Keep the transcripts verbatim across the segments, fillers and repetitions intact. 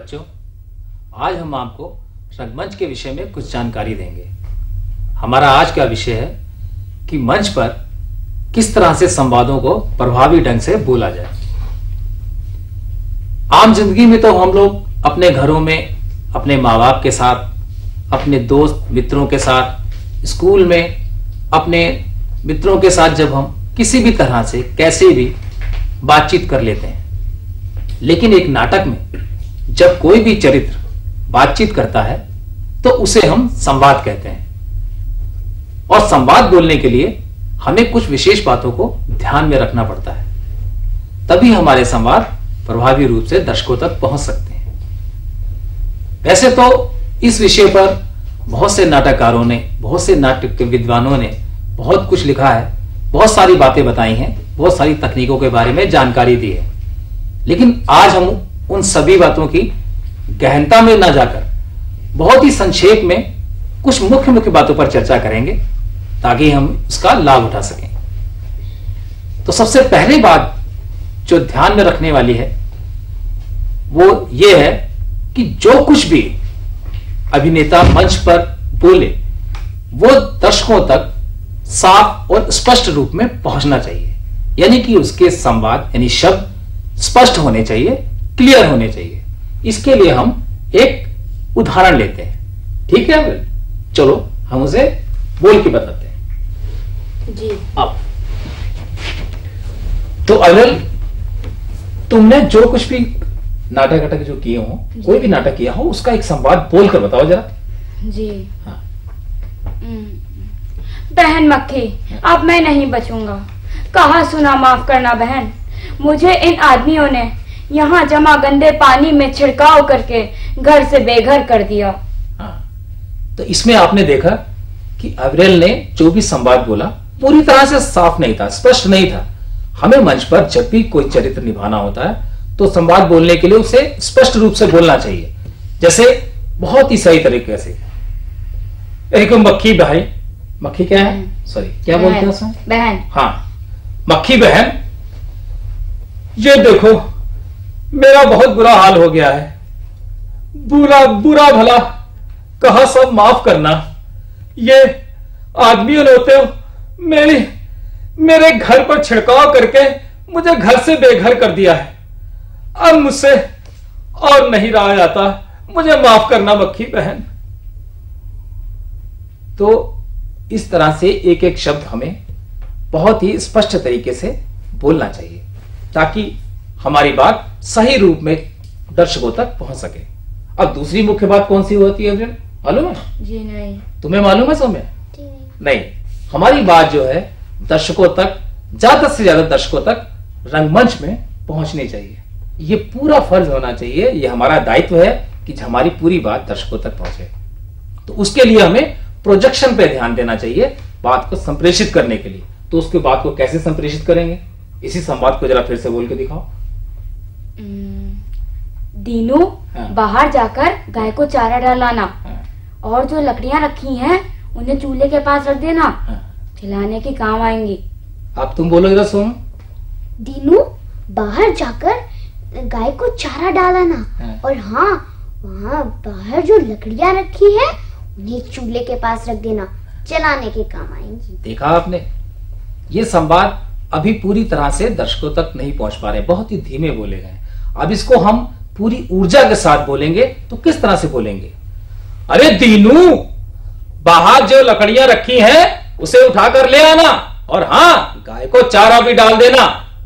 बच्चों, आज हम आपको रंगमंच के विषय में कुछ जानकारी देंगे। हमारा आज का विषय है कि मंच पर किस तरह से संवादों को प्रभावी ढंग से बोला जाए। आम जिंदगी में तो हम लोग अपने घरों में अपने माँ बाप के साथ, अपने दोस्त मित्रों के साथ, स्कूल में अपने मित्रों के साथ जब हम किसी भी तरह से कैसे भी बातचीत कर लेते हैं, लेकिन एक नाटक में जब कोई भी चरित्र बातचीत करता है तो उसे हम संवाद कहते हैं। और संवाद बोलने के लिए हमें कुछ विशेष बातों को ध्यान में रखना पड़ता है, तभी हमारे संवाद प्रभावी रूप से दर्शकों तक पहुंच सकते हैं। वैसे तो इस विषय पर बहुत से नाटककारों ने, बहुत से नाटक के विद्वानों ने बहुत कुछ लिखा है, बहुत सारी बातें बताई हैं, बहुत सारी तकनीकों के बारे में जानकारी दी है। लेकिन आज हम उन सभी बातों की गहनता में न जाकर बहुत ही संक्षेप में कुछ मुख्य मुख्य बातों पर चर्चा करेंगे ताकि हम उसका लाभ उठा सकें। तो सबसे पहली बात जो ध्यान में रखने वाली है वो ये है कि जो कुछ भी अभिनेता मंच पर बोले वो दर्शकों तक साफ और स्पष्ट रूप में पहुंचना चाहिए। यानी कि उसके संवाद यानी शब्द स्पष्ट होने चाहिए, क्लियर होने चाहिए। इसके लिए हम एक उदाहरण लेते हैं, ठीक है? चलो हम उसे बोल के बताते हैं जी। अब तो अनिल, तुमने जो कुछ भी नाटक नाटक जो किए हो, कोई भी नाटक किया हो, उसका एक संवाद बोल कर बताओ जरा। जी। हाँ। बहन मक्खी, अब मैं नहीं बचूंगा। कहा सुना माफ करना बहन, मुझे इन आदमियों ने यहाँ जमा गंदे पानी में छिड़काव करके घर से बेघर कर दिया। हाँ। तो इसमें आपने देखा कि अविरल ने जो भी संवाद बोला पूरी तरह से साफ नहीं था, स्पष्ट नहीं था। हमें मंच पर जब भी कोई चरित्र निभाना होता है तो संवाद बोलने के लिए उसे स्पष्ट रूप से बोलना चाहिए। जैसे बहुत ही सही तरीके से, एक मक्खी भाई, मक्खी क्या है, सॉरी क्या बोलते हैं उसमें, बहन। हाँ, मक्खी बहन, ये देखो मेरा बहुत बुरा हाल हो गया है। बुरा बुरा भला कहा सब माफ करना। ये आदमियों ने होते हो मेरी मेरे घर पर छिड़काव करके मुझे घर से बेघर कर दिया है। अब मुझसे और नहीं रहा जाता, मुझे माफ करना मक्खी बहन। तो इस तरह से एक एक शब्द हमें बहुत ही स्पष्ट तरीके से बोलना चाहिए ताकि हमारी बात सही रूप में दर्शकों तक पहुंच सके। अब दूसरी मुख्य बात कौन सी होती है, मालूम है? जी नहीं। तुम्हें मालूम है सौम्या? जी नहीं। नहीं, हमारी बात जो है दर्शकों तक, ज्यादा से ज्यादा दर्शकों तक रंगमंच में पहुंचनी चाहिए। ये पूरा फर्ज होना चाहिए, ये हमारा दायित्व है कि हमारी पूरी बात दर्शकों तक पहुंचे। तो उसके लिए हमें प्रोजेक्शन पे ध्यान देना चाहिए, बात को संप्रेषित करने के लिए। तो उसके बात को कैसे संप्रेषित करेंगे, इसी संवाद को जरा फिर से बोल के दिखाओ। दीनू, हाँ। बाहर जाकर गाय को चारा डालाना, हाँ। और जो लकड़ियां रखी हैं उन्हें चूल्हे के पास रख देना, हाँ। खिलाने के काम आएंगी। अब तुम बोलो जरा सोम। दीनू, बाहर जाकर गाय को चारा डालाना, हाँ। और हाँ, वहाँ बाहर जो लकड़ियाँ रखी है उन्हें चूल्हे के पास रख देना, जलाने के काम आएंगी। देखा आपने, ये संवाद अभी पूरी तरह से दर्शकों तक नहीं पहुंच पा रहे, बहुत ही धीमे बोले गए। अब इसको हम पूरी ऊर्जा के साथ बोलेंगे तो किस तरह से बोलेंगे? अरे दीनू, बाहर जो लकड़ियां रखी हैं उसे उठाकर ले आना, और हाँ, गाय को चारा भी डाल देना।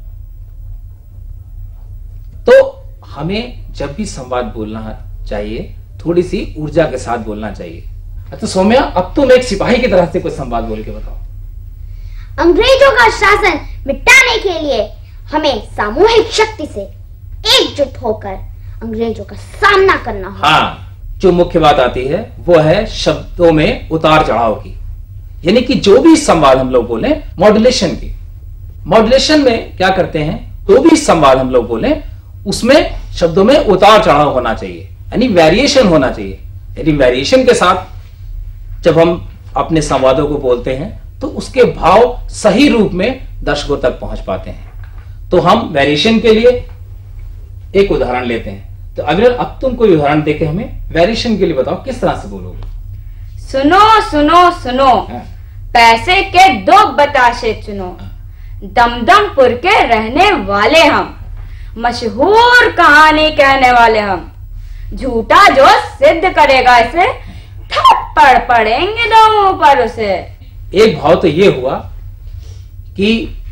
तो हमें जब भी संवाद बोलना चाहिए थोड़ी सी ऊर्जा के साथ बोलना चाहिए। अच्छा सौम्या, अब तुम एक सिपाही की तरह से कोई संवाद बोल के बताओ। अंग्रेजों का शासन मिटाने के लिए हमें सामूहिक शक्ति से एकजुट होकर अंग्रेजों का सामना करना होगा। हाँ, जो मुख्य बात आती है वो है शब्दों में उतार चढ़ाव की। यानी कि जो भी संवाद हम लोग बोले, मॉड्यूलेशन की। मॉड्यूलेशन में क्या करते हैं, जो भी संवाद हम लोग बोले उसमें शब्दों में उतार चढ़ाव होना चाहिए, यानी वेरिएशन होना चाहिए। यानी वेरिएशन के साथ जब हम अपने संवादों को बोलते हैं तो उसके भाव सही रूप में दर्शकों तक पहुंच पाते हैं। तो हम वेरिएशन के लिए एक उदाहरण लेते हैं। तो अविरल अब तुम कोई उदाहरण देके हमें वेरिएशन के लिए बताओ, किस तरह से बोलोगे? सुनो सुनो सुनो, हाँ। पैसे के दो बताशे चुनो, दमदमपुर के रहने वाले हम, मशहूर कहानी कहने वाले हम, झूठा जो सिद्ध करेगा इसे थप्पड़ पड़ेंगे दो मुंह पर उसे। एक भाव तो ये हुआ कि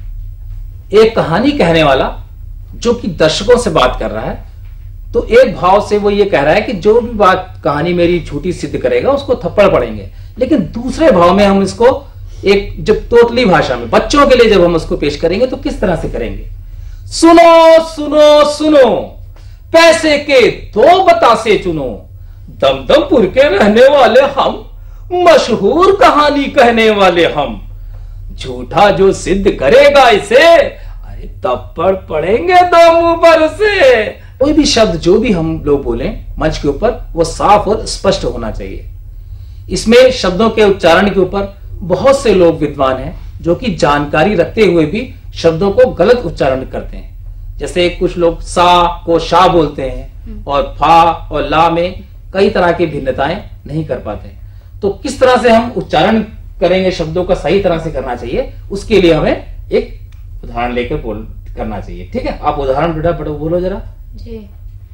एक कहानी कहने वाला जो कि दर्शकों से बात कर रहा है, तो एक भाव से वो ये कह रहा है कि जो भी बात कहानी मेरी झूठी सिद्ध करेगा उसको थप्पड़ पड़ेंगे। लेकिन दूसरे भाव में हम इसको एक जब तोतली भाषा में बच्चों के लिए जब हम उसको पेश करेंगे तो किस तरह से करेंगे? सुनो सुनो सुनो, पैसे के दो बतासे चुनो, दमदमपुर के रहने वाले हम, मशहूर कहानी कहने वाले हम, झूठा जो सिद्ध करेगा इसे, अरे थप्पड़ पड़ेंगे दो मुंह पर उसे। कोई भी शब्द जो भी हम लोग बोलें मंच के ऊपर वो साफ और स्पष्ट होना चाहिए। इसमें शब्दों के उच्चारण के ऊपर बहुत से लोग विद्वान हैं जो कि जानकारी रखते हुए भी शब्दों को गलत उच्चारण करते हैं। जैसे कुछ लोग सा को शा बोलते हैं और फा और ला में कई तरह की भिन्नताएं नहीं कर पाते। तो किस तरह से हम उच्चारण करेंगे, शब्दों का सही तरह से करना चाहिए, उसके लिए हमें एक उदाहरण लेकर बोल करना चाहिए। ठीक है, आप उदाहरण बेटा बड़ो बोलो जरा। जी,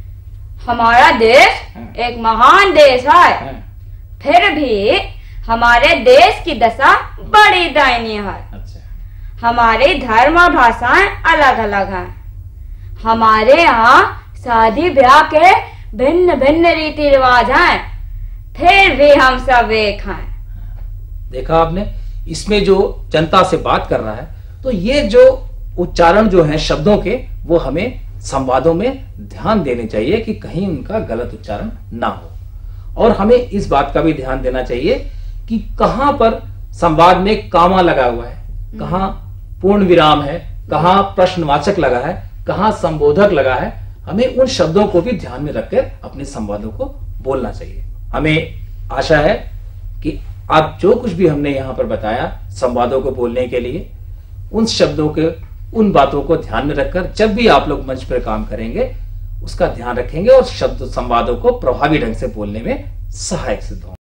हमारा देश हाँ। एक महान देश है, हाँ। फिर भी हमारे देश की दशा बड़ी दयनीय है। अच्छा। हमारी धर्म और भाषाएं अलग अलग हैं। हमारे यहाँ शादी ब्याह के भिन्न भिन्न रीति रिवाज हैं, फिर भी हम सब एक हैं। देखा आपने, इसमें जो जनता से बात कर रहा है तो ये जो उच्चारण जो है शब्दों के, वो हमें संवादों में ध्यान देने चाहिए कि कहीं उनका गलत उच्चारण ना हो। और हमें इस बात का भी ध्यान देना चाहिए कि कहां पर संवाद में कामा लगा हुआ है, कहां पूर्ण विराम है, कहां प्रश्नवाचक लगा है, कहां संबोधक लगा है। हमें उन शब्दों को भी ध्यान में रखकर अपने संवादों को बोलना चाहिए। हमें आशा है कि आप जो कुछ भी हमने यहां पर बताया संवादों को बोलने के लिए, उन शब्दों के, उन बातों को ध्यान में रखकर जब भी आप लोग मंच पर काम करेंगे उसका ध्यान रखेंगे और शब्द संवादों को प्रभावी ढंग से बोलने में सहायक सिद्ध होंगे।